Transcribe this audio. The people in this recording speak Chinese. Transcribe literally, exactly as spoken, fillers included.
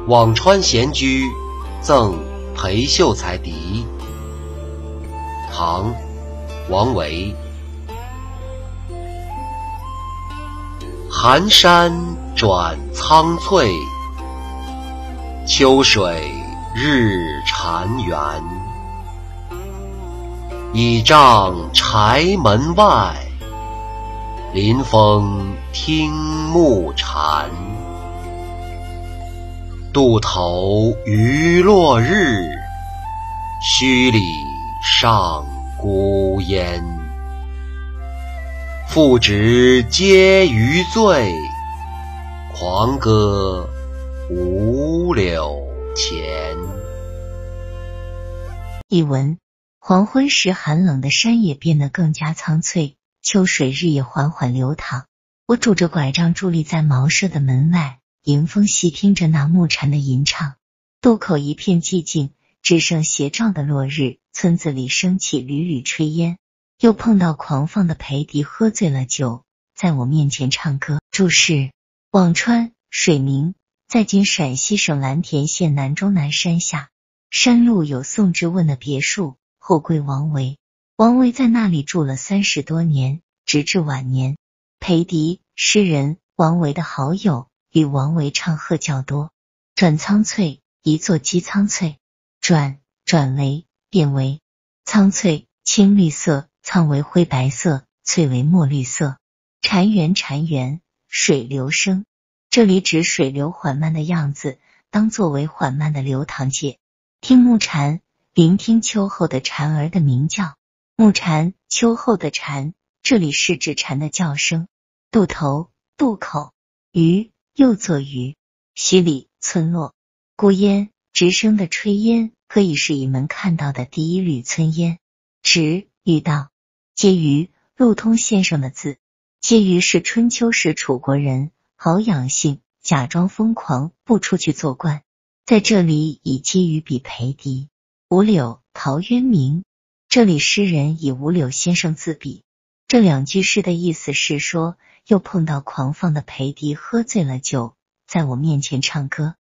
辋川闲居赠裴秀才笛。唐·王维。寒山转苍翠，秋水日潺湲。倚杖柴门外，临风听暮蝉。渡头余落日，墟里上孤烟。复值皆余醉，狂歌五柳前。 译文：黄昏时寒冷的山野变得更加苍翠，秋水日夜缓缓流淌。我拄着拐杖伫立在茅舍的门外，迎风细听着那暮蝉的吟唱。渡口一片寂静，只剩斜照的落日，村子里升起缕缕炊烟。又碰到狂放的裴迪喝醉了酒，在我面前唱歌。注释：辋川，水名，在今陕西省蓝田县南中南山下。山路有宋之问的别墅，后归王维。王维在那里住了三十多年，直至晚年。裴迪，诗人，王维的好友，与王维唱和较多。转苍翠，一座鸡苍翠。转，转为，变为。苍翠，青绿色，苍为灰白色，翠为墨绿色。潺湲，潺湲，水流声。这里指水流缓慢的样子，当作为缓慢的流淌解。听暮蝉，聆听秋后的蝉儿的鸣叫。暮蝉，秋后的蝉，这里是指蝉的叫声。渡头，渡口。余，又作余。墟里，村落。孤烟，直升的炊烟，可以是乙门看到的第一缕村烟。直，遇到。婕妤，陆通先生的字。婕妤是春秋时楚国人，好养性，假装疯狂，不出去做官。在这里以婕妤比裴迪。五柳，陶渊明。这里诗人以五柳先生自比。这两句诗的意思是说，又碰到狂放的裴迪喝醉了酒，在我面前唱歌。